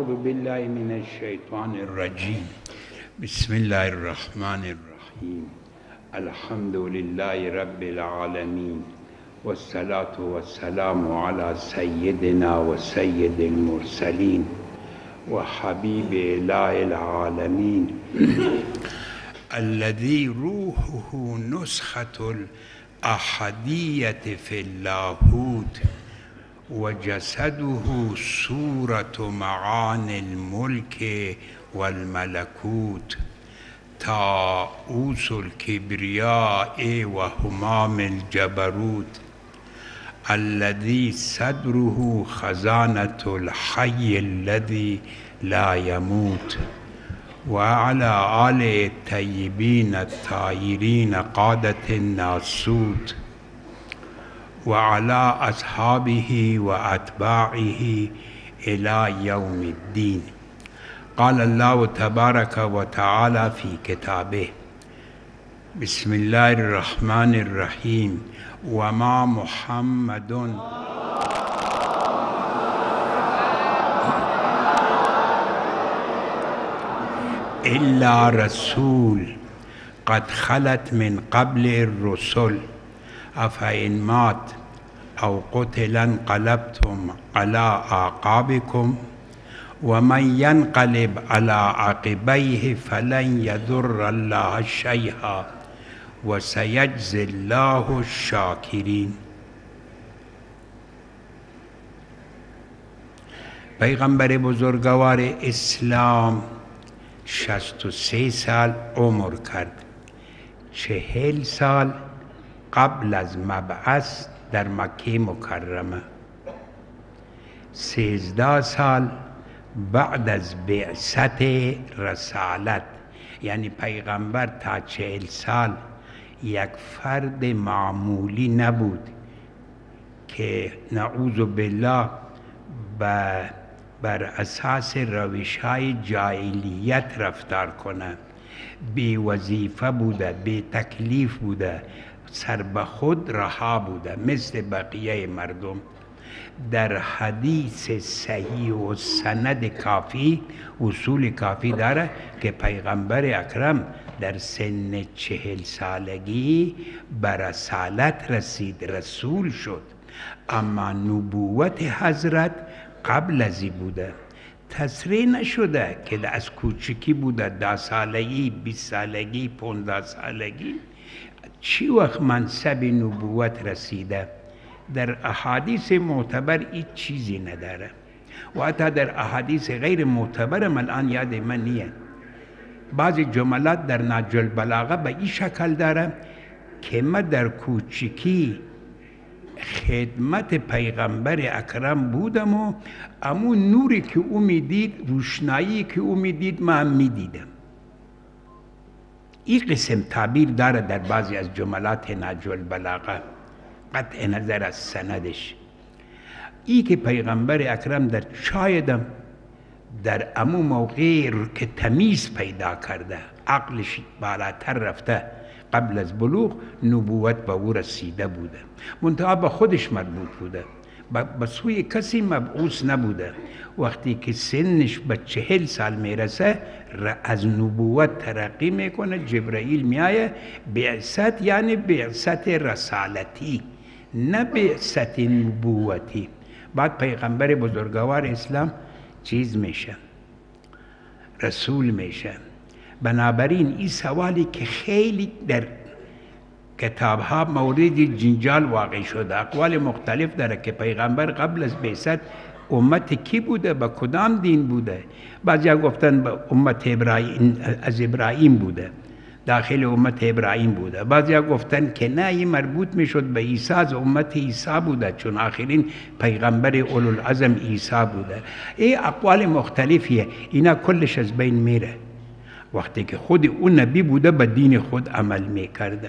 أعوذ بالله من الشيطان الرجيم. بسم الله الرحمن الرحيم. الحمد لله رب العالمين، والصلاة والسلام على سيدنا وسيد المرسلين وحبيب إله العالمين الذي روحه نسخة الأحدية في اللاهوت، وجسده صورة معاني الملك والملكوت، طاووس الكبرياء وهمام الجبروت، الذي صدره خزانة الحي الذي لا يموت، وعلى آله الطيبين الطاهرين قادة الناسوت، وعلى أصحابه وأتباعه إلى يوم الدين. قال الله تبارك وتعالى في كتابه: بسم الله الرحمن الرحيم. وما محمد إلا رسول قد خلت من قبل الرسل أفإن مات أو قتل انقلبتم على أعقابكم ومن ينقلب على عقبيه فلن يضر الله شيئا وسيجزي الله الشاکرین. پیغمبر بزرگوار اسلام 63 سال عمر کرد. 40 سال قبل از مبعث در مکه مکرمه، 13 سال بعد از بعثت رسالت. یعنی پیغمبر تا 40 سال یک فرد معمولی نبود که نعوذ بالله بر اساس روش‌های جاهلیت رفتار کنه. بی وظیفه بوده، بی تکلیف بوده، سر به خود رها بوده مثل بقیه مردم. در حدیث صحیح و سند کافی، اصول کافی داره که پیغمبر اکرم در سن 40 سالگی بر رسالت رسید، رسول شد. اما نبوت حضرت قبل ازی بوده، تصریح نشده که از کوچکی بوده، 10 سالگی، 20 سالگی، 15 سالگی چی وقت منصب نبوت رسیده. در احادیث معتبر این چیزی نداره، و حتی در احادیث غیر معتبر الان یاد من نیه. بعضی جملات در نهج البلاغه به این شکل داره که ما در کوچکی خدمت پیغمبر اکرم بودم و امون نوری که او میدید، روشنایی که او میدید، من هم میدیدم. این قسم تعبیر داره در بعضی از جملات نهج البلاغه، قطع نظر از سندش. ای که پیغمبر اکرم در شایدم در امو موقع که تمیز پیدا کرده، عقلش بالاتر رفته، قبل از بلوغ نبوت به او رسیده بوده، منتها به خودش مربوط بوده، به سوی کسی مبعوث نبوده. وقتی که سنش به 40 سال میرسه از نبوت ترقی میکنه، جبرائیل میایه. بعثت یعنی بعثت رسالتی، نه بعثت نبوتی. بعد پیغمبر بزرگوار اسلام چیز میشه، رسول میشه. بنابراین این سوالی که خیلی در کتاب ها مورد جنجال واقع شده، اقوال مختلف داره که پیغمبر قبل از بعثت امت کی بوده، با کدام دین بوده. بعضی گفتن با امت ابراهیم، از ابراهیم بوده، داخل امت ابراهیم بوده. بعضی گفتن که نه، این مربوط میشد به عیسی، از امت عیسی بوده، چون آخرین پیغمبر اولوالعزم عیسی بوده. این اقوال مختلفیه، اینا کلش از بین میره وقتی که خود اون نبی بوده به دین خود عمل میکرده.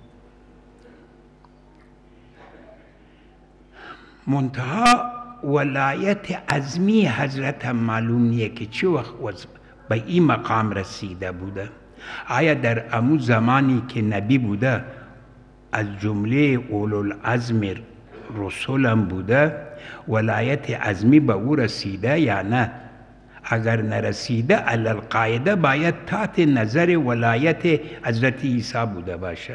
منتها ولایت عظمی حضرت هم معلوم نیه که چه وقت به این مقام رسیده بوده. آیا در امو زمانی که نبی بوده از جمله اولوالعزم رسولم بوده ولایت عظمی به او رسیده یا نه؟ اگر نرسیده علالقاعده باید تحت نظر ولایت حضرت عیسی بوده باشه.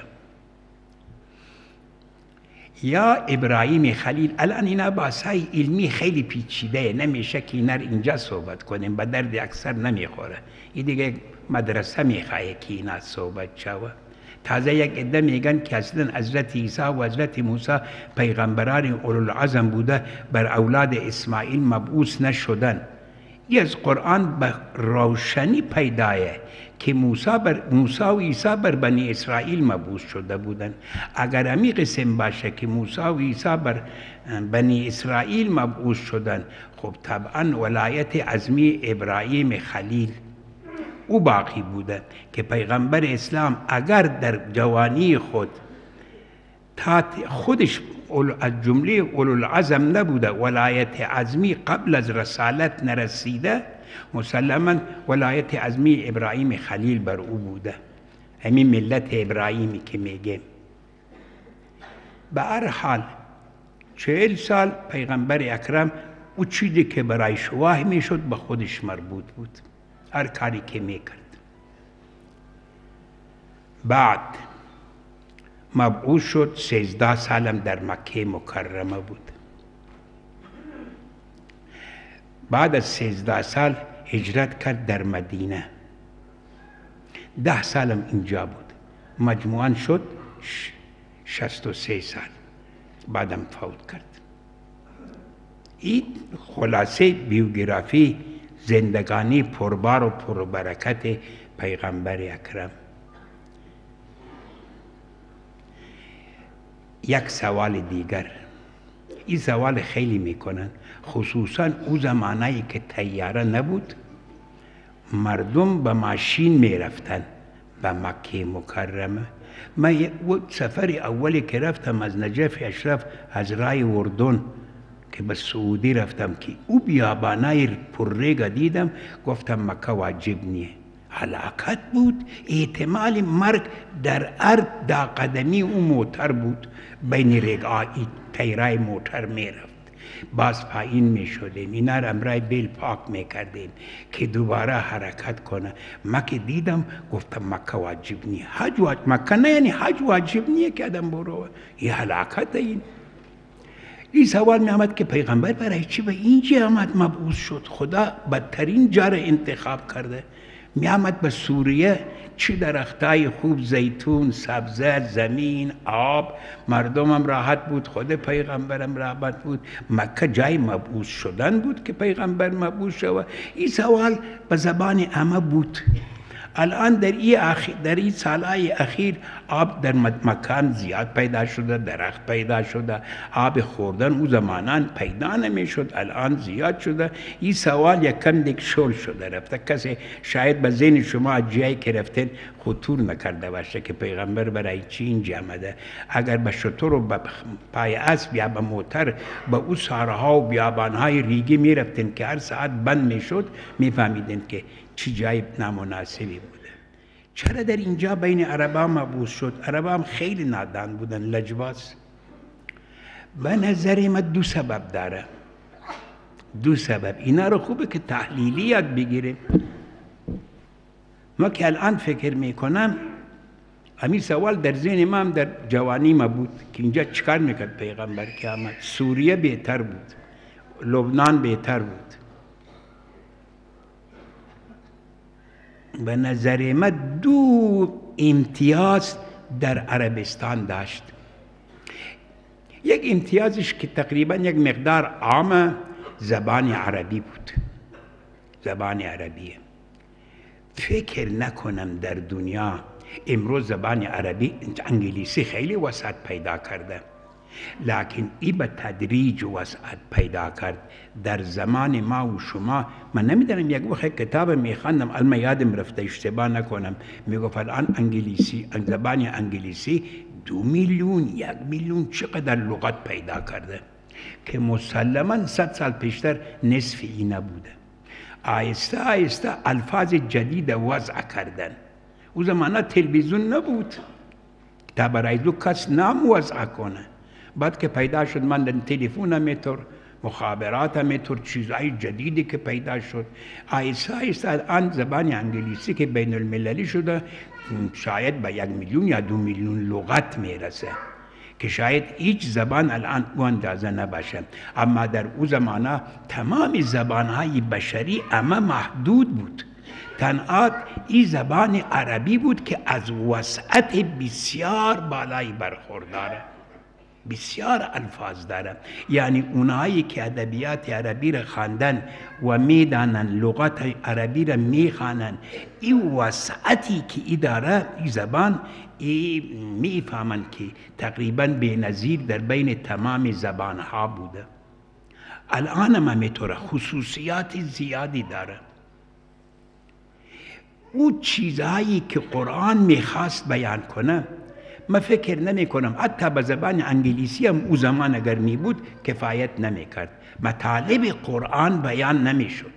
یا ابراهیم خلیل. الان اینا بحثای علمی خیلی پیچیده، نمیشه که اینا اینجا صحبت کنیم، به درد اکثر نمیخوره. این دیگه مدرسه میخواه که اینا صحبت شوه. تازه یک عده میگن که اصلا حضرت عیسی و حضرت موسی پیغمبران اولوالعزم بوده، بر اولاد اسماعیل مبعوث نشدن. این از قرآن به روشنی پیدایه که موسی و عیسی بر بنی اسرائیل مبعوث شده بودن. اگر همی قسم باشه که موسی و عیسی بر بنی اسرائیل مبعوث شدن، خب طبعا ولایت عظمی ابراهیم خلیل او باقی بوده که پیغمبر اسلام اگر در جوانی خودش از جمله اولوالعزم نبوده، ولایت عظمی قبل از رسالت نرسیده، مسلما ولایت عظمی ابراهیم خلیل بر او بوده. همین ملت ابراهیمی که میگه. به هر حال 40 سال پیغمبر اکرم او چیزی که برای شواه میشد به خودش مربوط بود، هر کاری که میکرد. بعد مبعوث شد، 13 سالم در مکه مکرمه بود. بعد از 13 سال هجرت کرد در مدینه. 10 سالم اینجا بود. مجموعاً شد 63 سال. بعدم فوت کرد. این خلاصه بیوگرافی زندگانی پربار و پربرکت پیغمبر اکرم. یک سوال دیگر، این سوال خیلی میکنن، خصوصا او زمانهایی که طیاره نبود، مردم به ماشین میرفتن به مکه مکرمه. من سفر اولی که رفتم از نجف اشرف از رای اردن که به سعودی رفتم که او بیابانای پرریگا دیدم، گفتم مکه واجب نیه. هلاکت بود، احتمال مرگ در ارض دا قدمی او موتر بود، بین رگایی تیرای موتر میرفت، باز پایین میشدیم، اینا را امرای بیل پاک میکردیم که دوباره حرکت کنه. مکه دیدم گفتم مکه واجب نیه. حج واجب، مکه نه یعنی حج واجب نیه که آدم برو، این هلاکت. این سوال می آمد که پیغمبر برای چی به اینجا آمد مبعوث شد؟ خدا بدترین جا را انتخاب کرده. می آمد به سوریه، چی درختای خوب، زیتون، سبزه، زمین، آب، مردمم راحت بود، خود پیغمبرم راحت بود. مکه جای مبعوث شدن بود که پیغمبر مبعوث شد. این سوال به زبان عامه بود. الان در این سالهای اخیر آب در مکان زیاد پیدا شده، درخت پیدا شده، آب خوردن او زمانان پیدا نمی شد، الان زیاد شده. این سوال یکم دیگه شل شده رفته. کسی شاید به ذهن شما از جایی که رفتین خطور نکرده باشه که پیغمبر برای چی اینجا آمده. اگر به شتر و به پای اسب یا به موتر به او صحراها و بیابانهای ریگی می رفتین که هر ساعت بند می شد، می فهمیدین که چی جای نامناسبی بوده. چرا در اینجا بین عربا مبعوث شد؟ عربا هم خیلی نادان بودن، لجباز. به نظر من 2 سبب داره. 2 سبب. اینا رو خوبه که تحلیلی یاد بگیریم. ما که الان فکر میکنم، همین سوال در ذهن ما هم در جوانی ما بود که اینجا چیکار میکرد پیغمبر که آمد؟ سوریه بهتر بود، لبنان بهتر بود. به نظر من 2 امتیاز در عربستان داشت. یک امتیازش که تقریبا یک مقدار عام زبان عربی بود. زبان عربیه. فکر نکنم در دنیا امروز زبان عربی، انگلیسی خیلی وسعت پیدا کرده، لکن این به تدریج وسعت پیدا کرد. در زمان ما و شما، من نمیدونم، یک وقت کتاب میخواندم، الان یادم رفته اشتباه نکنم، میگفت الان انگلیسی، زبان انگلیسی 2 میلیون 1 میلیون چقدر لغت پیدا کرده که مسلما 100 سال پیشتر نصف این نبوده. آهسته آهسته الفاظ جدید وضع کردن. او زمانه تلویزیون نبود تا برای دو کس نام وضع کنه. بعد که پیدا شد، من در تلفونم اینطور مخابرات همینطور، چیزهای جدیدی که پیدا شد. آهسته آهسته الان زبان انگلیسی که بین المللی شده شاید به 1 میلیون یا 2 میلیون لغت میرسه که شاید هیچ زبان الان او اندازه نباشه. اما در او زمانه تمام زبانهای بشری اما محدود بود. تنها این زبان عربی بود که از وسعت بسیار بالایی برخورداره، بسیار الفاظ داره. یعنی اونایی که ادبیات عربی را خواندن و میدانن، لغت عربی را میخوانن، این وسعتی که ای داره این زبان، میفهمن که تقریبا بی‌نظیر در بین تمام زبانها بوده. الان هم همینطوره، خصوصیات زیادی داره. او چیزهایی که قرآن میخواست بیان کنه، من فکر نمی کنم حتی به زبان انگلیسی هم او زمان اگر می بود کفایت نمی کرد، مطالب قرآن بیان نمی شد.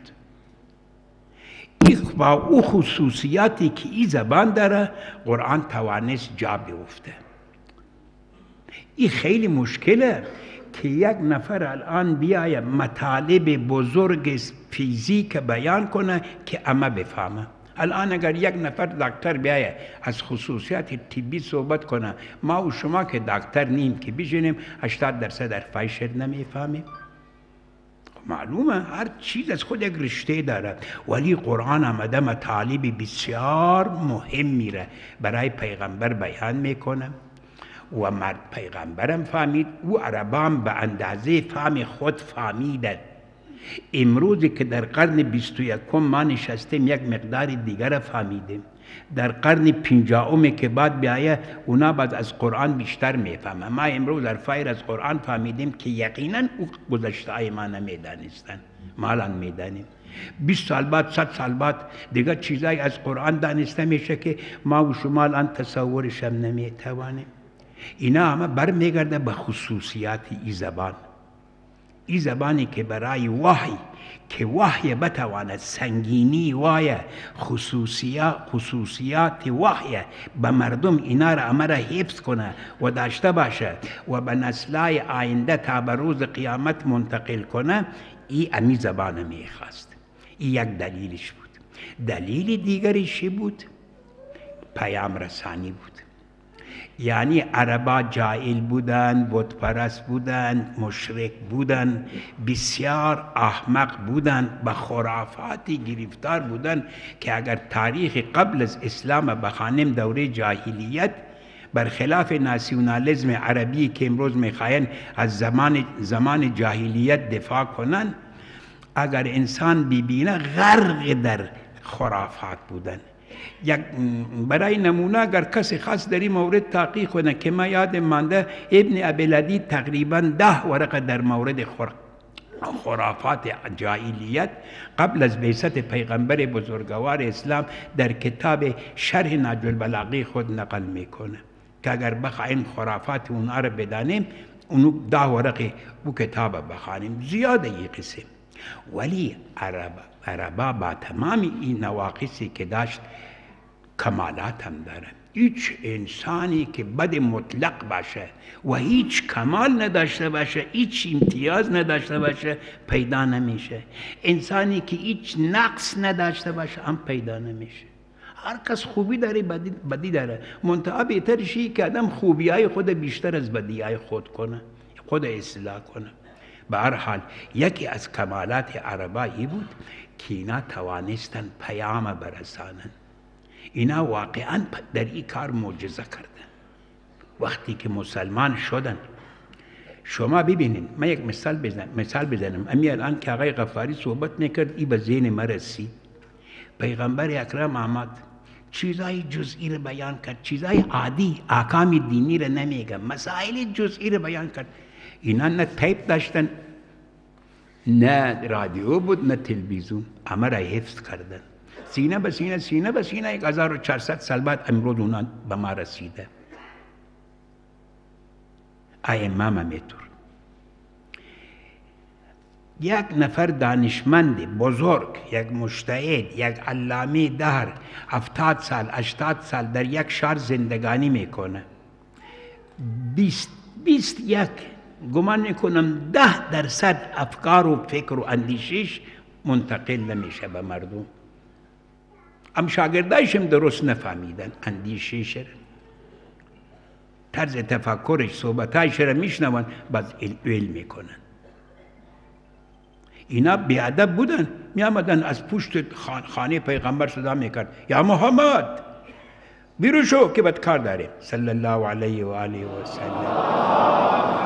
با او خصوصیاتی که این زبان داره قرآن توانست جا بیفته. این خیلی مشکله که یک نفر الان بیاید مطالب بزرگ فیزیک بیان کنه که همه بفهمه. الان اگر یک نفر دکتر بیاید از خصوصیات طبی صحبت کنه، ما و شما که دکتر نیم که بشینیم 80% حرفای نمیفهمیم. معلومه هر چیز از خود یک رشته داره، ولی قرآن آمده مطالب بسیار مهم میره برای پیغمبر بیان میکنه و مرد پیغمبرم فهمید، او عربان به اندازه فهم خود فهمیدن. امروزی که در قرن 21 ما نشستیم یک مقدار دیگر فهمیدیم. در قرن 50 که بعد بیایه اونا بعد از قرآن بیشتر میفهمه. ما امروز در فایر از قرآن فهمیدیم که یقینا او گذشته های ما نمیدانستن، ما الان میدانیم. 20 سال بعد 100 سال بعد دیگر چیزایی از قرآن دانسته میشه که ما و شما الان تصورش هم نمیتوانیم. اینا همه برمیگرده به خصوصیات این زبان. این زبانی که برای وحی، که وحی بتواند سنگینی وحی، خصوصیات وحی به مردم اینا را همه را حفظ کنه و داشته باشه و به نسلای آینده تا به روز قیامت منتقل کنه، این امی زبان میخواست. این یک دلیلش بود. دلیل دیگرش بود؟ پیام رسانی بود. یعنی عربا جاهل بودند، بت پرست بودند، مشرک بودند، بسیار احمق بودند، به خرافاتی گرفتار بودند که اگر تاریخ قبل از اسلام بخوانیم دوره جاهلیت، برخلاف ناسیونالیسم عربی که امروز میخواین از زمان جاهلیت دفاع کنند، اگر انسان ببینه غرق در خرافات بودند. برای نمونه اگر کسی خاص در این مورد تحقیق کنه که ما یاد مانده ابن ابیلدی تقریبا 10 ورقه در مورد خرافات جاهلیت قبل از بعثت پیغمبر بزرگوار اسلام در کتاب شرح نهج البلاغه خود نقل میکنه که اگر بخوایم خرافات اونها رو بدانیم، اونو 10 ورقه او کتاب بخوانیم. زیاده این قسم. ولی عربا با تمام این نواقصی که داشت کمالات هم داره. هیچ انسانی که بد مطلق باشه و هیچ کمال نداشته باشه، هیچ امتیاز نداشته باشه پیدا نمیشه. انسانی که هیچ نقص نداشته باشه هم پیدا نمیشه. هر کس خوبی داره، بدی داره. منتها بهترشی که آدم خوبیای خود بیشتر از بدیای خود کنه، خود اصلاح کنه. به هر حال یکی از کمالات عربایی بود که اینا توانستن پیام برسانن. اینا واقعا در این کار معجزه کردن. وقتی که مسلمان شدن، شما ببینید، من یک مثال بزنم. امی الان که آقای غفاری صحبت میکرد، این به ذهن من رسید. پیغمبر اکرم آمد، چیزای جزئی رو بیان کرد، چیزای عادی، احکام دینی رو نمیگه، مسائل جزئی رو بیان کرد. اینا نه تیپ داشتن، نه رادیو بود، نه تلویزیون، همه را حفظ کردن. سینه به سینه، سینه به سینه، 1400 سال بعد امروز اونا به ما رسیده. ائمه میطور. یک نفر دانشمند بزرگ، یک مجتهد، یک علامه دهر 70 سال 80 سال در یک شهر زندگانی میکنه. 21 گمان میکنم 10% افکار و فکر و اندیشش منتقل نمیشه به مردم. هم شاگردایشم درست نفهمیدن اندیشش را، طرز تفکرش، صحبتایش را میشنون، باز علم میکنن. اینا بیادب بودن، میامدن از پشت خانه پیغمبر صدا میکرد یا محمد بیرون شو که بدکار داریم، صلی الله علیه و آله و سلم.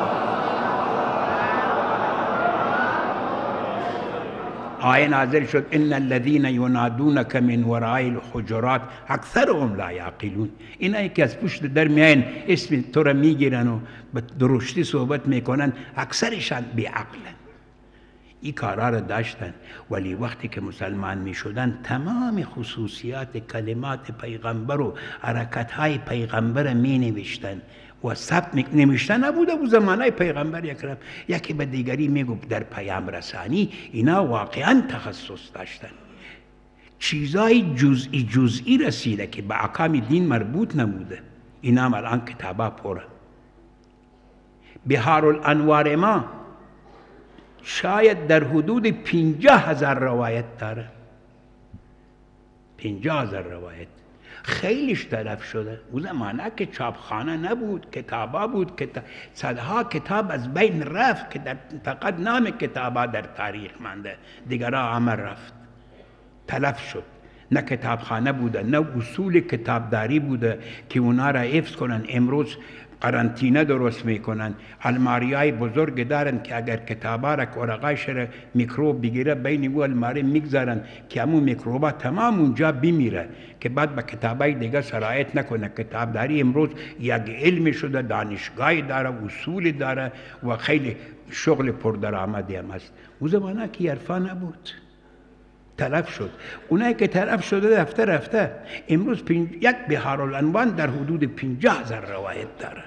آیه نازل شد ان الذين ينادونك من وراء الحجرات اکثرهم لا یعقلون. اینایی که از پشت در میاین اسم تو را میگیرن و به درشتی صحبت میکنن، اکثرشان بیعقلن. این کارا را داشتن، ولی وقتی که مسلمان میشدن تمام خصوصیات کلمات پیغمبر و حرکتهای پیغمبر می نوشتن و ثبت نوشتن نبوده و زمانه پیغمبر اکرم یکی به دیگری میگو در پیام رسانی اینا واقعا تخصص داشتن. چیزای جزئی رسیده که به احکام دین مربوط نبوده، اینا هم الان کتابا پره. بحار الانوار ما شاید در حدود 50,000 روایت داره. 50,000 روایت خیلیش تلف شده. اون زمانه که چاپخانه نبود، کتابا بود، صدها کتاب از بین رفت که فقط نام کتابا در تاریخ مانده، دیگرها همه رفت، تلف شد. نه کتابخانه بوده، نه اصول کتابداری بوده که اونا را حفظ کنن. امروز قرنطینه درست میکنن، الماریای بزرگ دارن که اگر کتابا را ورقایش را میکروب بگیره بین او الماری میگذارن که همون میکروبا تمام اونجا بمیره که بعد به کتابای دیگه سرایت نکنه. کتابداری امروز یک علم شده، دانشگاهی داره، اصول داره و خیلی شغل پردرآمدی هم هست. اون زمانه که عرفا نبود، تلف شد. اونایی که تلف شده رفته. امروز یک بحار الانوار در حدود 50,000 روایت داره.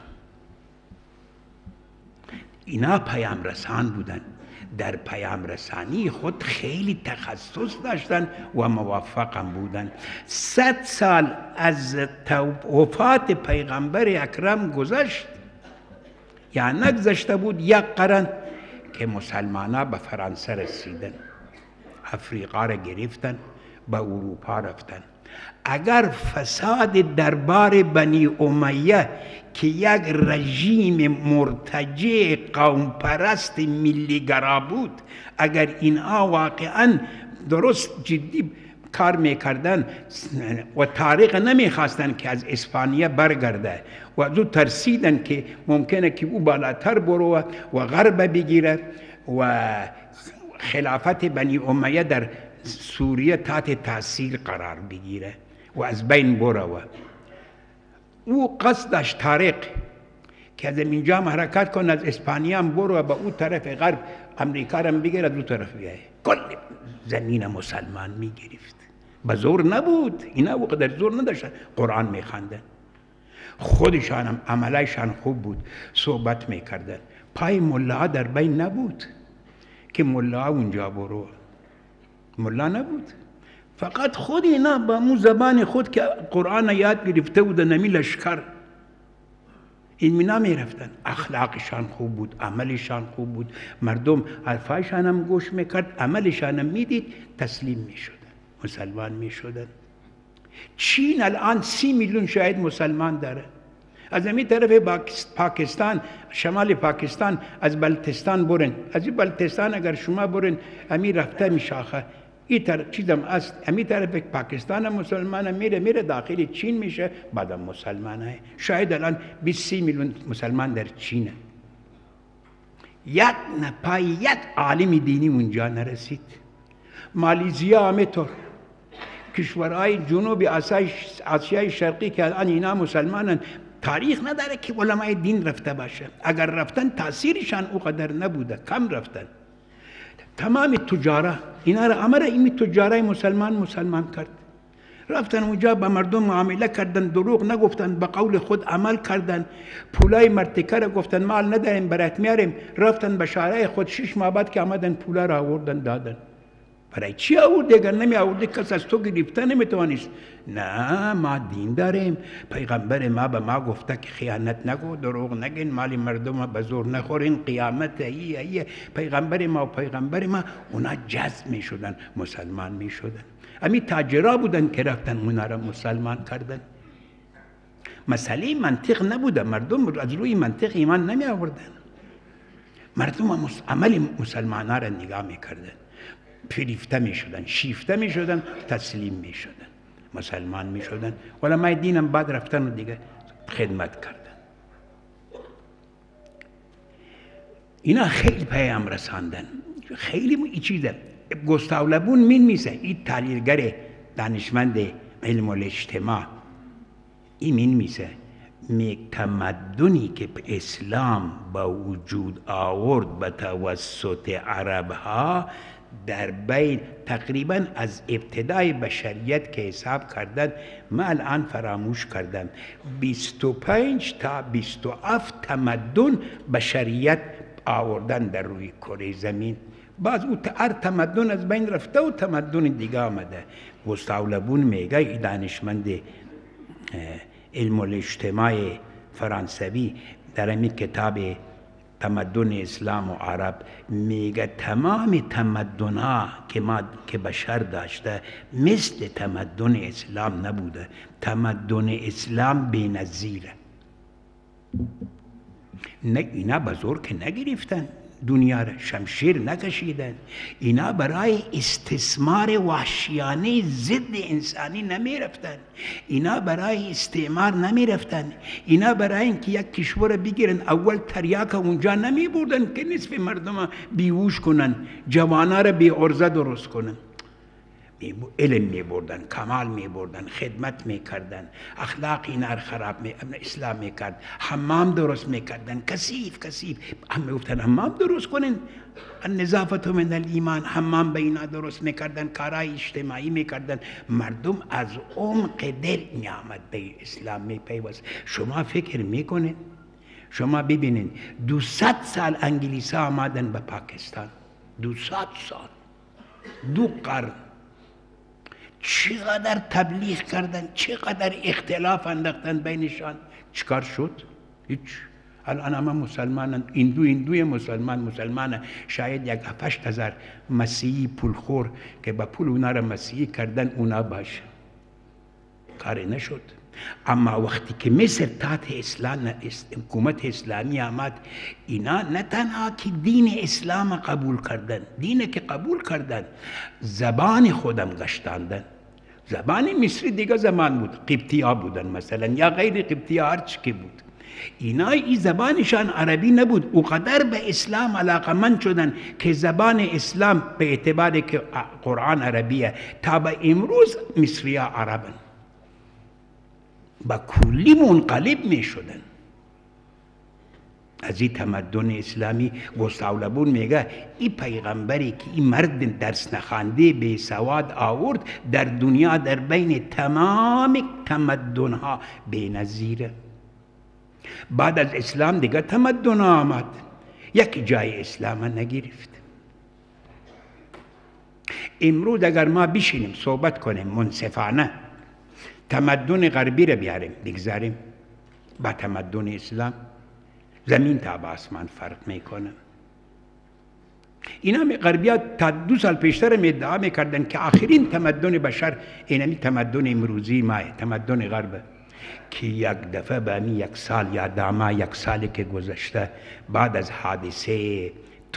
اینا پیام رسان بودن، در پیام رسانی خود خیلی تخصص داشتن و موفق هم بودن. 100 سال از وفات پیغمبر اکرم گذشت یا نگذشته بود، یک قرن که مسلمان ها به فرانسه رسیدن، افریقا را گرفتن، به اروپا رفتن. اگر فساد دربار بنی امیه که یک رژیم مرتجع قوم پرست ملیگرا بود، اگر اینها واقعا درست جدی کار میکردن و طارق نمیخواستن که از اسپانیا برگرده و از او ترسیدن که ممکنه که او بالاتر برو و غرب بگیره و خلافت بنی امیه در سوریه تحت تاثیر قرار بگیره و از بین برو. او قصد داشت طارق که از اینجا حرکت کن، از اسپانیا هم برو و به او طرف غرب امریکا هم بگیر، از او طرف بیایه، کل زمین مسلمان میگرفت. به زور نبود، اینا وقت زور نداشتن، قرآن میخواندن، خودشان هم عملایشان خوب بود، صحبت میکردن. پای ملا در بین نبود که ملا اونجا برو، ملا نبود. فقط خود اینا با مو زبان خود که قرآن یاد گرفته بود نمی لشکر این مینا می رفتن. اخلاقشان خوب بود، عملشان خوب بود، مردم حرفایشان هم گوش میکرد، عملشان هم میدید، تسلیم میشدن، مسلمان میشدن. چین الان 30 میلیون شاید مسلمان داره. از این طرف پاکستان، شمال پاکستان، از بلتستان برن، از این بلتستان اگر شما برن امی رفته میشاخه، این طرف چیزم است، امی طرف پاکستان مسلمان میره داخل چین میشه، بعدم مسلمان های. شاید الان 20-30 میلیون مسلمان در چینه. یک نپای یک عالم دینی اونجا نرسید. مالیزیا همینطور، کشورهای جنوب آسیای شرقی که الان اینا مسلمانن، تاریخ نداره که علمای دین رفته باشه. اگر رفتن تاثیرشان اونقدر نبوده، کم رفتن. تمام تجاره اینا را امر این تجاره مسلمان کرد. رفتن اونجا با مردم معامله کردن، دروغ نگفتن، به قول خود عمل کردن. پولای مرتکه را گفتن مال نداریم برات میاریم، رفتن به شارع خود 6 ماه بعد که آمدن پولا را آوردن دادن. برای چی آورده؟ اگر نمی آورده کس از تو گرفته نمیتوانست. نه، ما دین داریم. پیغمبر ما به ما گفته که خیانت نگو، دروغ نگین، مال مردم به زور نخورین، قیامت ایه. پیغمبر ما اونا جذب می شدن، مسلمان می شدن. امی تاجرها بودن که رفتن اونا را مسلمان کردن. مسئله منطق نبوده، مردم از روی منطق ایمان نمی آوردن. مردم عمل مسلمان ها را نگاه می کردن، فریفته می شدن، شیفته می شدن، تسلیم می شدن، مسلمان می شدن. علمای دینم بعد رفتن و دیگه خدمت کردن. اینا خیلی پیام رساندن، خیلی چیزه. گوستاو لبون میسه، این تحلیلگر دانشمند علم الاجتماع، این میسه تمدنی که اسلام با وجود آورد به توسط عرب ها در بین تقریبا از ابتدای بشریت که حساب کردن، من الان فراموش کردم، 25 تا 27 تمدن بشریت آوردن در روی کره زمین. بعض او هر تمدن از بین رفته و تمدن دیگه آمده. گوستاو لبون میگه، ای دانشمند علم الاجتماع فرانسوی در این کتاب تمدن اسلام و عرب میگه تمام تمدن ها که بشر داشته مثل تمدن اسلام نبوده. تمدن اسلام بی‌نظیره. نه اینا بزرگ که نگرفتن دنیا را، شمشیر نکشیدن. اینا برای استثمار وحشیانه ضد انسانی نمی رفتن. اینا برای استعمار نمی رفتن. اینا برای اینکه یک کشور بگیرن اول تریاک اونجا نمی بردن که نصف مردم بیهوش کنن، جوانا را بی عرضه درست کنن. علم می بردن، کمال می بردن، خدمت می کردن، اخلاق اینا را خراب اسلام می کرد، حمام درست می کردن، کثیف هم گفتن حمام درست کنن، النظافت من الایمان، حمام به اینا درست می کردن، کارهای اجتماعی می کردن. مردم از عمق دل می آمد به اسلام می پیوست. شما فکر می کنین، شما ببینین 200 سال انگلیس ها آمدن به پاکستان، 200 سال، 2 قرن، چقدر تبلیغ کردن، چقدر اختلاف انداختن بینشان. چیکار شد؟ هیچ. الان همه مسلمانن، هندوی مسلمان، شاید 7-8 هزار مسیحی پولخور که با پول اونا را مسیحی کردن اونا باشه، کاری نشد. اما وقتی که مصر تحت حکومت اسلامی آمد، اینا نه تنها که دین اسلام قبول کردن، دین که قبول کردن زبان خودم گشتاندن. زبان مصری دیگه زبان بود، قبطی ها بودن مثلا، یا غیر قبطی ها، هرچی که بود. اینا این زبانشان عربی نبود، اوقدر به اسلام علاقمند شدن که زبان اسلام به اعتبار که قرآن عربیه تا به امروز مصری ها عربن، با کلی منقلب می شدن. از این تمدن اسلامی گوستاو لبون میگه این پیغمبری که این مرد درس نخوانده بی سواد آورد در دنیا در بین تمام تمدن ها بی‌نظیره. بعد از اسلام دیگه تمدن ها آمد، یک جای اسلام نگرفت. امروز اگر ما بشینیم صحبت کنیم منصفانه، تمدن غربی را بیاریم بگذاریم با تمدن اسلام، زمین تا به آسمان فرق میکنه. اینا غربیات تا 2 سال پیشتر ادعا میکردن که آخرین تمدن بشر اینمی تمدن امروزی ماه، تمدن غرب، که یک دفعه به می 1 سال یا داما 1 سالی که گذشته بعد از حادثه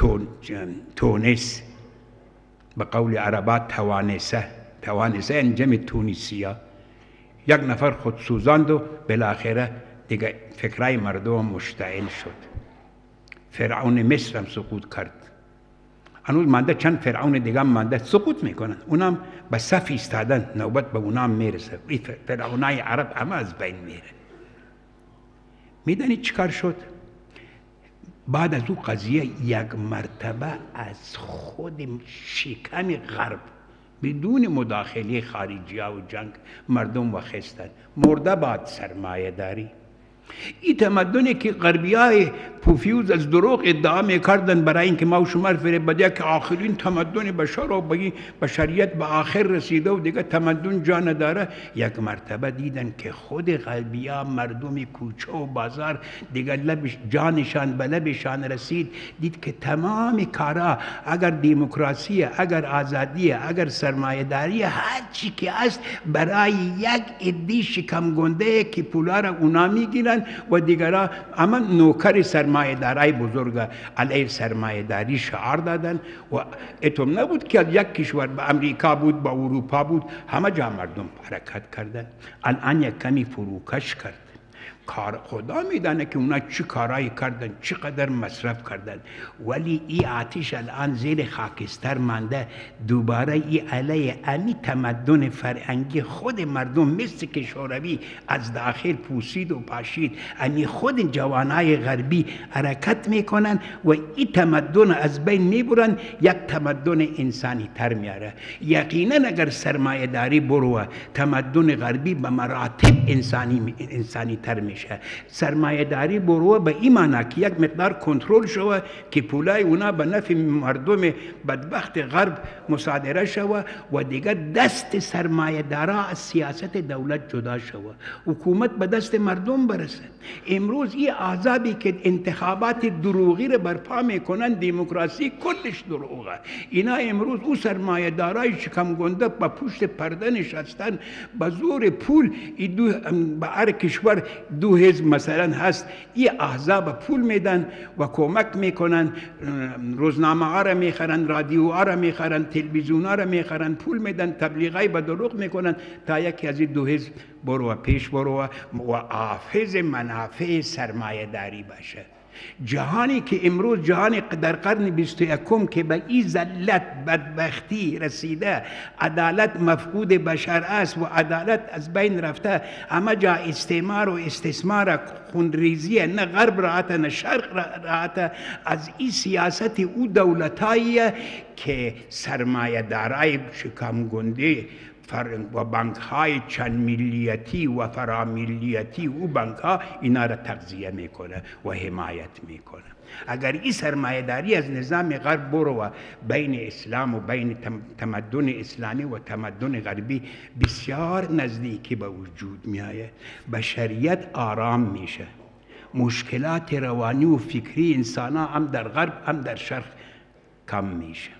تونس، به قول عربا توانسه انجام تونسیا، 1 نفر خود سوزاند و بالاخره دیگه فکرای مردم مشتعل شد. فرعون مصر هم سقوط کرد. هنوز مانده چند فرعون دیگه هم مانده سقوط میکنن، اونم به صف ایستادن، نوبت به اونام میرسه. این فرعونای عرب همه از بین میره. میدونید چیکار شد؟ بعد از اون قضیه 1 مرتبه از خود شکم غرب بدون مداخله خارجی ها و جنگ مردم وخستن. مرده بعد سرمایه داری. این تمدنی که غربی های پوفیوز از دروغ ادعا میکردن برای اینکه ما و شما فریب بده که آخرین تمدن بشر و بشریت به آخر رسیده و دیگه تمدن جا نداره. یک مرتبه دیدن که خود غربیا مردم کوچه و بازار دیگه لبش جانشان به لبشان رسید، دید که تمام کارا اگر دموکراسی، اگر آزادی، اگر سرمایه‌داری، هر چی که است برای یک عده شکم گنده که پولا را اونا میگیرن و دیگرا اما نوکر سرمایه‌دارای بزرگ علیه سرمایه‌داری شعار دادن. و اتم نبود که یک کشور به امریکا بود، با اروپا بود، همه جا مردم حرکت کردن. الان یک کمی فروکش کرد. کار خدا میدانه که اونا چی کارایی کردن، چقدر مصرف کردن، ولی این آتش الان زیر خاکستر مانده. دوباره این علیه امی تمدن فرهنگی خود مردم مثل که شوروی از داخل پوسید و پاشید، امی خود جوانای غربی حرکت میکنن و این تمدن از بین میبرن، یک تمدن انسانی تر میاره. یقینا اگر سرمایه داری برو، تمدن غربی به مراتب انسانی تر میشه. سرمایه داری برو به این معنی که یک مقدار کنترل شوه که پولای اونا به نفع مردم بدبخت غرب مصادره شوه و دیگر دست سرمایه دارا از سیاست دولت جدا شوه، حکومت به دست مردم برسه. امروز این احزابی که انتخابات دروغی رو برپا میکنن، دموکراسی کلش دروغه. اینا امروز او سرمایه دارای شکم گنده با پشت پرده نشستن، به زور پول به هر کشور دو حزب مثلا هست، این احزاب پول میدن و کمک میکنن، روزنامه ها را میخرن، رادیو ها را میخرن، تلویزیون ها را میخرن، پول میدن، تبلیغای به دروغ میکنن تا یکی از این دو حزب برو پیش برو و حافظ منافع سرمایه داری باشه. جهانی که امروز جهان در قرن 21 که به این ذلت بدبختی رسیده، عدالت مفقود بشر است و عدالت از بین رفته، همه جا استعمار و استثمار، خونریزی، نه غرب راحت نه شرق راحت، از این سیاست او دولتایی که سرمایه دارای شکم گنده و بانک های چند ملیتی و فراملیتی او بانک ها اینا را تغذیه میکنه و حمایت میکنه. اگر این سرمایه داری از نظام غرب برو بین اسلام و بین تمدن اسلامی و تمدن غربی بسیار نزدیکی به وجود میآید، بشریت آرام میشه، مشکلات روانی و فکری انسان ها هم در غرب هم در شرق کم میشه.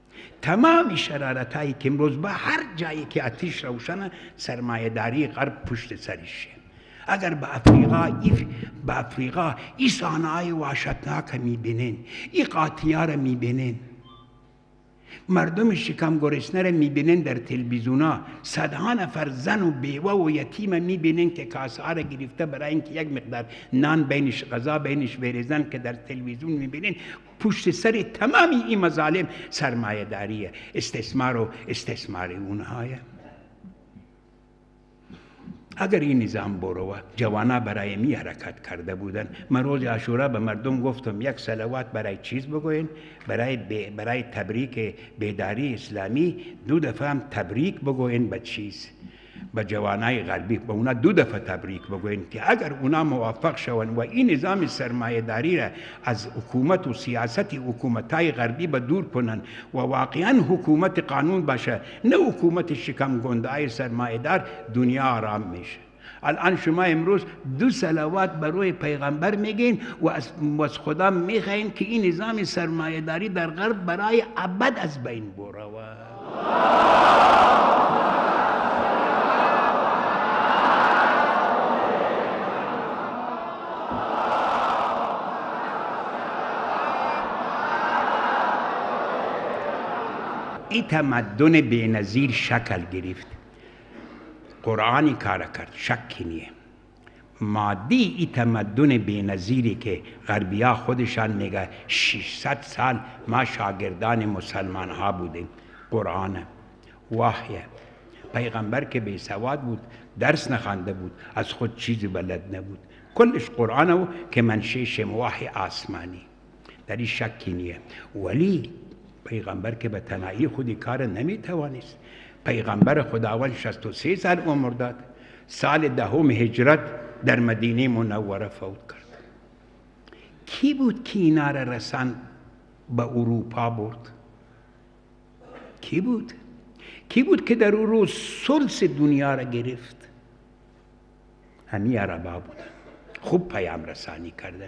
تمام شرارت هایی که امروز به هر جایی که آتش روشنه، سرمایه داری غرب پشت سرشه. اگر به افریقا این صحنه‌های وحشتناک میبینین، این قاطی‌ها را میبینین، مردم شکم گرسنه را میبینین در تلویزیونا، صدها نفر زن و بیوه و یتیم میبینین که کاسه ها را گرفته برای اینکه یک مقدار نان بینش، غذا بینش بریزن، که در تلویزیون میبینین. پشت سر تمامی این مظالم سرمایه داریه، استثمار و استثمار اونهایه. اگر این نظام برو، جوانا برای می حرکت کرده بودن. من روز عاشورا به مردم گفتم یک صلوات برای چیز بگوین، برای تبریک بیداری اسلامی 2 دفعه هم تبریک بگوین به چیز، به جوانای غربی، به اونا 2 دفعه تبریک بگوین که اگر اونا موافق شون و این نظام سرمایه داری را از حکومت و سیاست حکومتای غربی به دور کنن و واقعا حکومت قانون باشه، نه حکومت شکم گندهای سرمایه دار، دنیا آرام میشه. الان شما امروز 2 صلوات بر روی پیغمبر میگین و از خدا میخواین که این نظام سرمایه داری در غرب برای ابد از بین بره. این تمدن بی‌نظیر شکل گرفت، قرآنی کار کرد، شکی نیه. مادی این تمدن بی‌نظیری که غربیا خودشان میگه 600 سال ما شاگردان مسلمان ها بودیم، قرآن، وحی، پیغمبر که بی سواد بود، درس نخوانده بود، از خود چیزی بلد نبود، کلش قرآن و که منشأش وحی آسمانی، در این شکی نیه. ولی پیغمبر که به تنهایی خودی کار نمیتوانست. پیغمبر خداوند 63 سال عمر داد، سال 10 هجرت در مدینه منوره فوت کرد. کی بود که اینا را رساند به اروپا برد؟ کی بود؟ کی بود که در اون روز ثلث دنیا را گرفت؟ همین عربا بودن. خوب پیام رسانی کردن،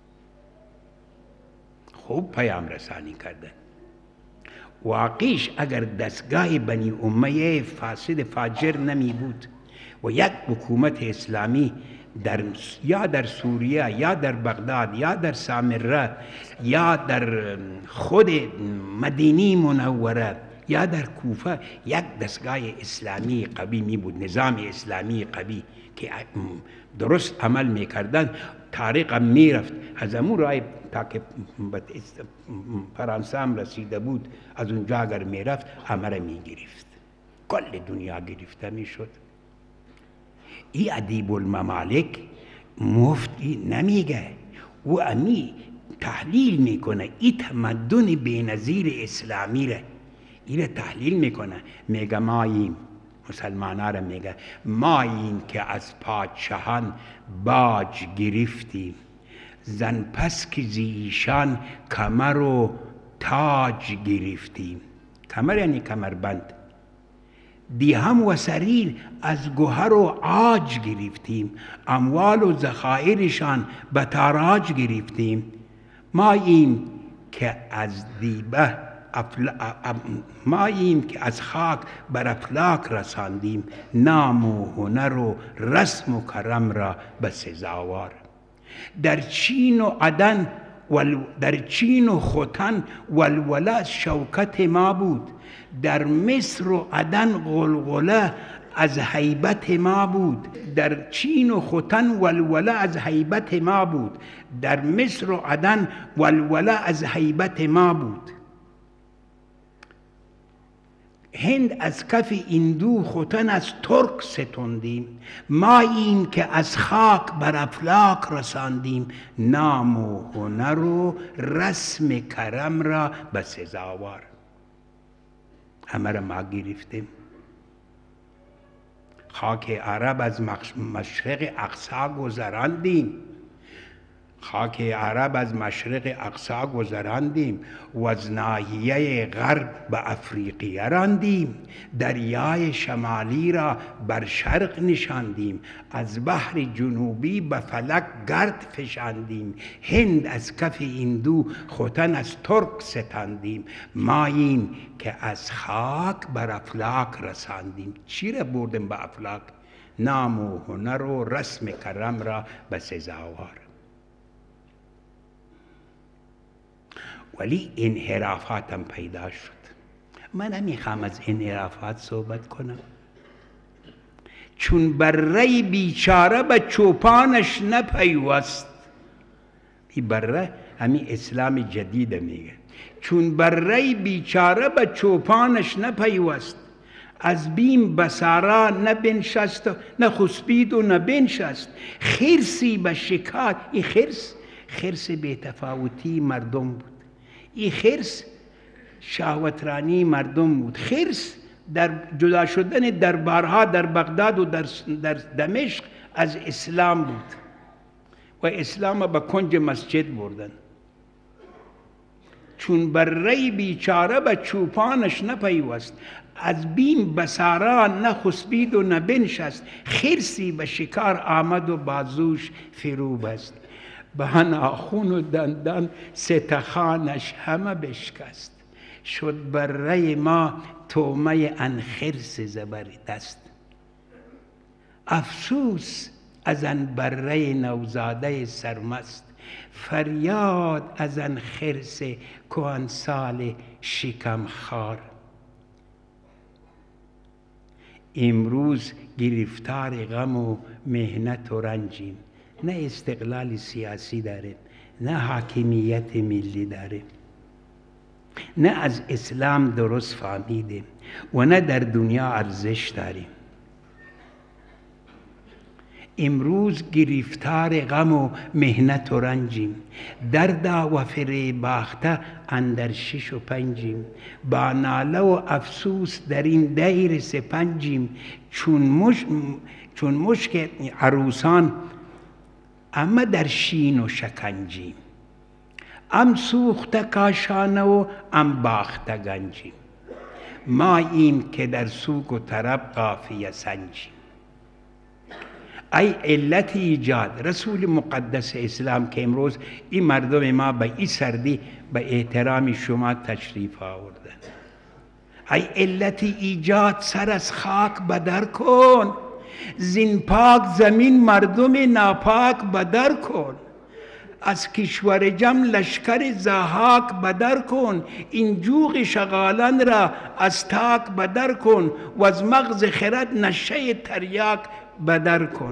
خوب پیام رسانی کردن. واقعیش اگر دستگاه بنی امیه فاسد فاجر نمی بود و یک حکومت اسلامی یا در سوریه یا در بغداد یا در سامره یا در خود مدینه منوره یا در کوفه یک دستگاه اسلامی قوی می بود، نظام اسلامی قوی که درست عمل می کردن، طریق هم می رفت از امون رای تا که فرانسه هم رسیده بود، از اونجا اگر می رفت همه را می گرفت، کل دنیا گرفته می شد. این ادیب الممالک مفتی نمیگه، او امی تحلیل میکنه این تمدن بینظیر اسلامی را، این را تحلیل میکنه، میگه ماییم مسلمانان را میگه ماییم که از پادشاهان باج گرفتیم، زن پس که زیشان کمر و تاج گرفتیم. کمر یعنی کمربند. دیهم و سریر از گوهر و عاج گرفتیم، اموال و ذخایرشان به تاراج گرفتیم. ماییم که از دیبه ماییم که از خاک بر افلاک رساندیم، نام و هنر و رسم و کرم را به سزاوار. در چین و عدن در چین و ختن ولوله شوکت ما بود، در مصر و عدن غلغله از هیبت ما بود. در چین و ختن ولوله از هیبت ما بود، در مصر و عدن ولوله از هیبت ما بود. هند از کف هندو ختن از ترک ستندیم، ماییم که از خاک بر افلاک رساندیم، نام و هنر و رسم کرم را به سزاوار. همه را ما گرفتیم. خاک عرب از مشرق اقصا گذراندیم، خاک عرب از مشرق اقصا گذراندیم و از ناحیه غرب به افریقیه راندیم، دریای شمالی را بر شرق نشاندیم، از بحر جنوبی به فلک گرد فشاندیم، هند از کف هندو ختن از ترک ستاندیم، ماییم که از خاک بر افلاک رساندیم. چی را بردیم به افلاک؟ نام و هنر و رسم کرم را به سزاوار. ولی انحرافات هم پیدا شد. من نمیخوام از انحرافات صحبت کنم. چون بره بیچاره به چوپانش نپیوست. این بره همین اسلام جدید میگه. چون بره بیچاره به چوپانش نپیوست، از بیم بسارا نبنشست، نه خسبید و نبنشست، خرسی به شکار. این خرس بی‌تفاوتی مردم بود. این خرس شهوترانی مردم بود. خرس در جدا شدن دربارها در بغداد و در دمشق از اسلام بود و اسلام به کنج مسجد بردن. چون بره بیچاره به چوپانش نپیوست، از بیم بسارا نخسبید و نبنشست، خرسی به شکار آمد و بازوش فرو بست، به ناخن و دندان ستخانش همه بشکست، شد بره ما طعمه ان خرس زبردست. افسوس از ان بره نوزاده سرمست، فریاد از ان خرس کهنسال شکم خار. امروز گرفتار غم و مهنت و رنجیم، نه استقلال سیاسی داریم، نه حاکمیت ملی داریم، نه از اسلام درست فهمیدیم و نه در دنیا ارزش داریم. امروز گرفتار غم و مهنت و رنجیم، دردا و فریباخته اندر شش و پنجیم، با ناله و افسوس در این دیر سپنجیم، چون مشک عروسان اما در شین و شکنجیم. ام سوخته کاشانه و ام باخته گنجیم، ماییم که در سوق و طرب قافیه سنجیم. ای علت ایجاد رسول مقدس اسلام که امروز این مردم ما به این سردی به احترام شما تشریف آوردن، ای علت ایجاد سر از خاک بدر کن، زین پاک زمین مردم ناپاک بدر کن، از کشور جم لشکر ضحاک بدر کن، این جوق شغالان را از تاک بدر کن و از مغز خرد نشه تریاک بدر کن.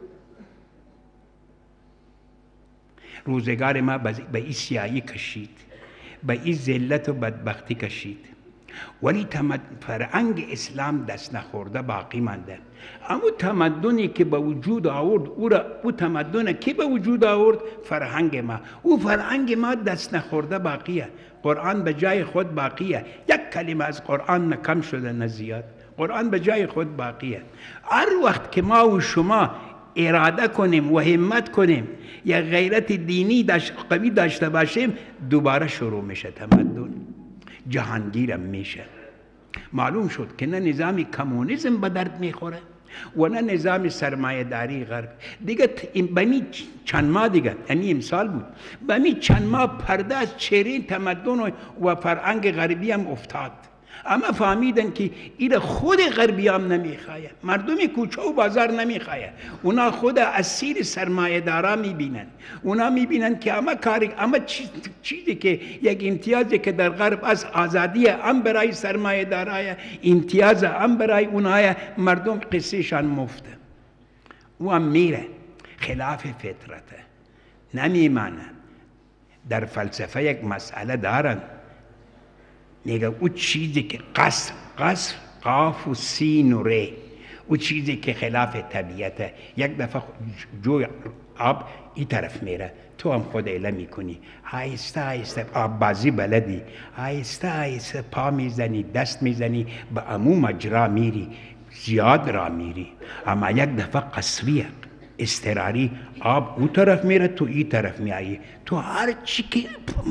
روزگار ما به این سیاهی کشید، به این ذلت و بدبختی کشید، ولی فرهنگ اسلام دست نخورده باقی مانده. اما تمدنی که به وجود آورد او تمدن که به وجود آورد فرهنگ ما، او فرهنگ ما دست نخورده باقیه. قرآن به جای خود باقیه، یک کلمه از قرآن نه کم شده نه زیاد، قرآن به جای خود باقیه. هر وقت که ما و شما اراده کنیم و همت کنیم یا غیرت دینی قوی داشته باشیم، دوباره شروع میشه تمدن، جهانگیرم میشه. معلوم شد که نه نظام کمونیسم به درد میخوره و نه نظام سرمایه داری غرب. دیگه بمی چند ماه دیگه، یعنی امسال بود، بمی چند ماه پرده از چهره تمدن و فرهنگ غربی هم افتاد. اما فهمیدن که این خود غربی هم نمیخواه، مردم کوچه و بازار نمیخواه، اونا خود اسیر سرمایه دارا میبینن. اونا میبینن که اما چیزی که یک امتیازی که در غرب از آزادی هم برای سرمایه دارای، امتیاز هم برای اونای، مردم قصهشان مفته. او هم میره خلاف فطرته، نمیمانه. در فلسفه یک مسئله دارن، میگه او چیزی که قصر قاف و سین و ره، او چیزی که خلاف طبیعته، یک دفعه جو آب این طرف میره، تو هم خود اله میکنی، آهسته آهسته آب بازی بلدی، آهسته آهسته پا میزنی، دست میزنی، به عمو مجرا میری، زیاد را میری. اما یک دفعه قصریه استراری، آب او طرف میره، تو این طرف میایی. تو هر چی که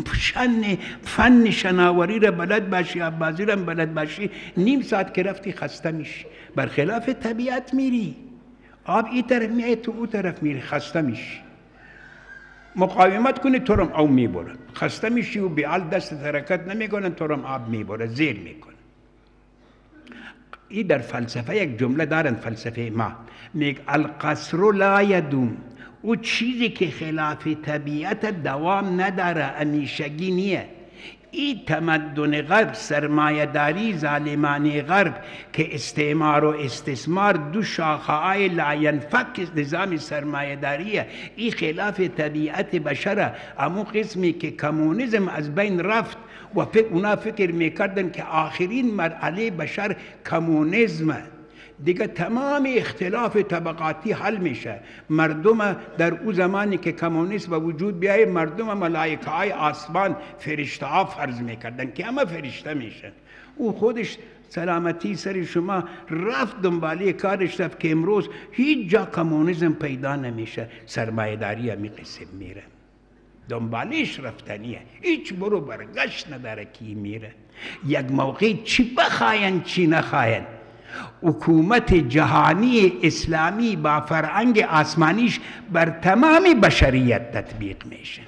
فن شناوری را بلد باشی، آب بازی را بلد باشی، نیم ساعت که رفتی خسته میشی. برخلاف طبیعت میری، آب این طرف میایی، تو او طرف میری، خسته میشی. مقاومت کنی تو رم او میبره، خسته میشی و بیال دست حرکت نمیکنن، تو رم آب میبره، زیر میکنه. این در فلسفه یک جمله دارن، فلسفه ما میگه القصر لا یدوم، او چیزی که خلاف طبیعت دوام نداره، همیشگی نیه. این تمدن غرب، سرمایه داری ظالمانه غرب که استعمار و استثمار دو شاخه های لاینفک نظام سرمایه داریه، این خلاف طبیعت بشره. اما قسمی که کمونیسم از بین رفت و اونا فکر میکردن که آخرین مرحله بشر کمونیسمه، دیگه تمام اختلاف طبقاتی حل میشه. مردم در او زمانی که کمونیسم به وجود بیایه، مردم ملائکه های آسمان فرشته ها فرض میکردن که همه فرشته میشن. او خودش سلامتی سر شما رفت دنباله کارش، رفت که امروز هیچ جا کمونیسم پیدا نمیشه، سرمایه داری همی قسم میره، دنبالش رفتنیه، هیچ برو برگشت نداره کی میره. یک موقع چی بخواین چی نخواین، حکومت جهانی اسلامی با فرهنگ آسمانیش بر تمام بشریت تطبیق میشه.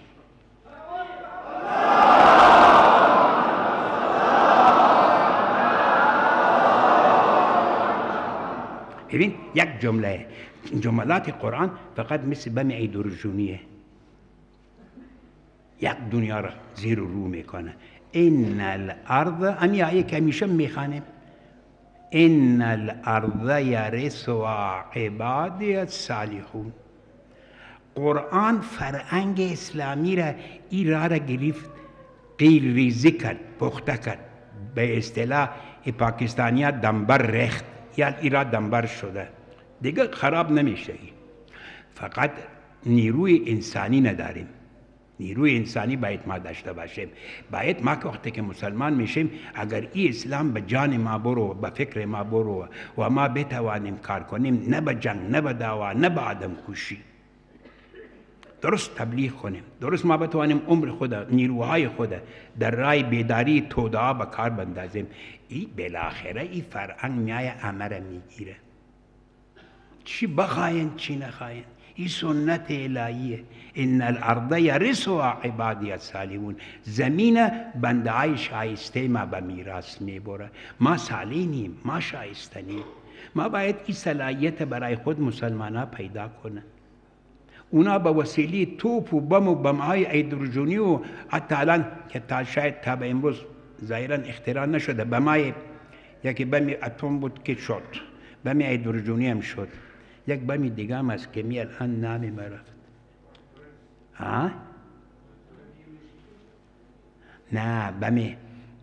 ببین یک جمله، جملات قرآن فقط مثل بم ایدروژنیه، یک دنیا را زیر و رو میکنه. ان الارض، امی آیه که همیشه میخوانیم، ان الارض یرثها عبادی الصالحون. قرآن فرهنگ اسلامی را ایرا را گرفت، قیل ریزی کرد، پخته کرد، به اصطلاح پاکستانی ها دنبر رخت، یا ایرا دنبر شده، دیگه خراب نمیشه. فقط نیروی انسانی نداریم. نیروی انسانی باید ما داشته باشیم. باید ما که وقتی که مسلمان میشیم، اگر این اسلام به جان ما برو، به فکر ما برو و ما بتوانیم کار کنیم، نه به جنگ، نه به دعوا، نه به آدم کشی. درست تبلیغ کنیم، درست ما بتوانیم عمر خود، نیروهای خود در راه بیداری تودا به کار بندازیم. این بالاخره این فرهنگ میای امر میگیره، چی بخواین چی نخواین. این سنت الهیه، ان الارض یرثها عبادی الصالحون، زمین بنده های شایسته ما به میراث میبره. ما صالحیم، ما شایستنیم، ما باید این صلاحیت برای خود مسلمان ها پیدا کنن. اونا به وسیله توپ و بم و بمهای هیدروژنی و حتی الان که تا شاید تا به امروز ظاهرا اختراع نشده، بمای یکی بمی اتم بود که شد، بمی هیدروژنی هم شد، یک بمی دیگه هم از که می الان نامی مرفت. نه بمی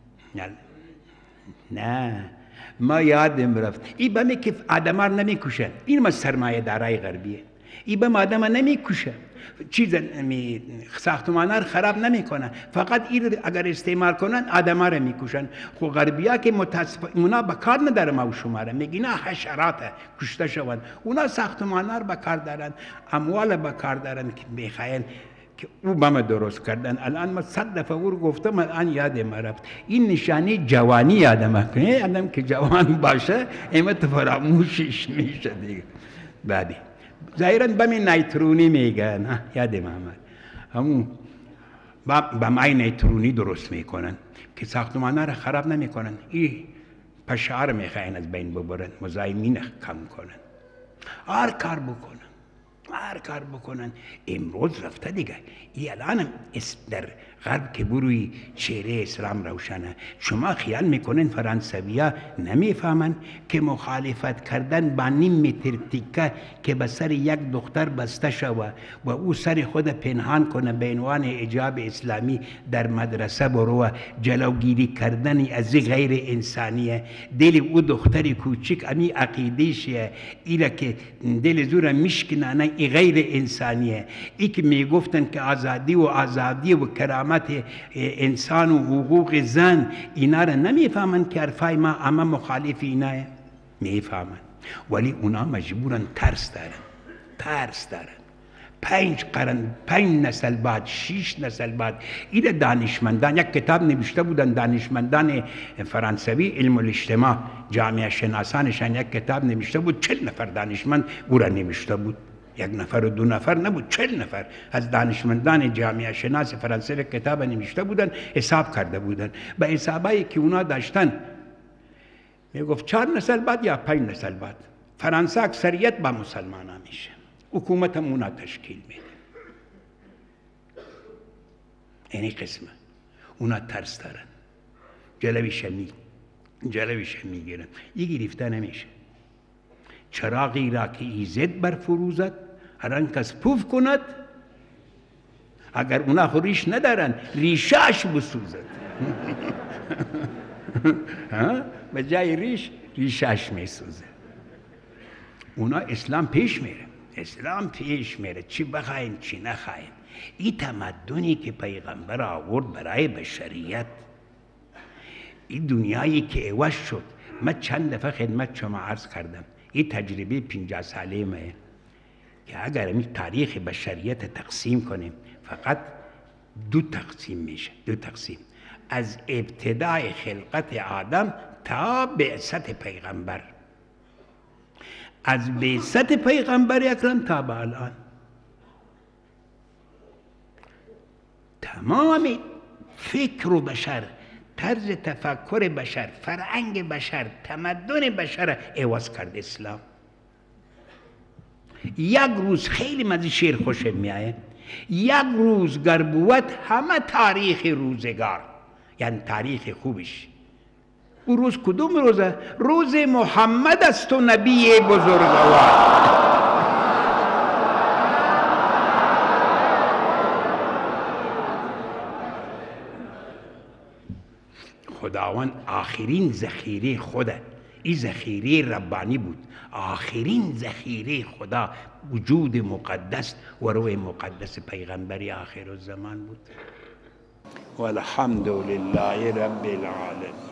نه ما یادم رفت. این بمی که آدم ها نمی کشن، این ما سرمایه دارای غربیه. این بم آدم نمی کشه، چیز ساختمان ها خراب نمی کنن، فقط این اگر استعمال کنن آدم ها رو می کشن. خو غربی ها که اونا بکار نداره ما و شما را میگین حشرات کشته شوند، اونا ساختمان ها رو بکار دارن، اموال بکار دارن که میخواین که او بم درست کردن. الان ما 100 دفعه او رو گفتم، الان یادم رفت. این نشانی جوانی آدم کنه، آدم که جوان باشه ایمت فراموشش میشه دیگه. بعدی ظاهراً بم نیترونی میگن، یادم آمد، همون بمای نیترونی درست میکنن که ساختمان‌ها را خراب نمیکنن. این پشعار میخواین از بین ببرن، مزاحمین کم کنن، هر کار بکنن، هر کار بکنن. امروز رفته دیگه. این الان در غرب که بروی چهره اسلام روشنه. شما خیال میکنین فرانسویا نمیفهمن که مخالفت کردن با نیم متر تیکه که به سر یک دختر بسته شوه و او سر خود پنهان کنه به عنوان حجاب اسلامی در مدرسه بروه، جلوگیری کردن از غیر انسانیه. دل او دختر کوچک امی عقیدهشه، ایره که دل زور میشکنه، ای غیر انسانیه. ای که میگفتن که آزادی و کرامت انسان و حقوق زن، اینا را نمیفهمن که حرفای ما اما مخالف اینه میفهمن، ولی اونا مجبورن ترس دارن. 5 قرن، 5 نسل بعد، 6 نسل بعد این دانشمندان یک کتاب نوشته بودن، دانشمندان فرانسوی علم الاجتماع، جامعه شناسانشان یک کتاب نوشته بود، 40 نفر دانشمند او را نوشته بود، 1 نفر و 2 نفر نبود، 40 نفر از دانشمندان جامعه شناس فرانسه کتاب نوشته بودن، حساب کرده بودن. به حسابایی که اونا داشتن میگفت 4 نسل بعد یا 5 نسل بعد فرانسه اکثریت با مسلمان ها میشه، حکومت هم اونا تشکیل میده. اینی قسمه اونا ترس دارن، جلویش میگیرن. این گرفته نمیشه. چراغی را که ایزد برفروزد هر آن کس پوف کند، اگر اونا خو ریش ندارن ریشاش بسوزد. به جای ریشاش میسوزه. اونا اسلام پیش میره، چی بخواین چی نخواین. این تمدنی که پیغمبر آورد برای بشریت، این دنیایی که عوض شد. من چند دفعه خدمت شما عرض کردم این تجربه 50 ساله مه که اگر این تاریخ بشریت تقسیم کنیم فقط 2 تقسیم میشه. 2 تقسیم از ابتدای خلقت آدم تا بعثت پیغمبر، از بعثت پیغمبر اکرم تا به الان تمام فکر و بشر، طرز تفکر بشر، فرهنگ بشر، تمدن بشر عوض کرد اسلام. یک روز خیلی مزی شعر خوشم میایه، یک روز گربوت همه تاریخ روزگار، یعنی تاریخ خوبش. او روز کدوم روزه؟ روز محمد است و نبی بزرگوار. خداوند آخرین ذخیره خدا، این ذخیره ربانی بود، آخرین ذخیره خدا وجود مقدس و روح مقدس پیغمبری آخر الزمان بود. والحمد لله رب العالمین.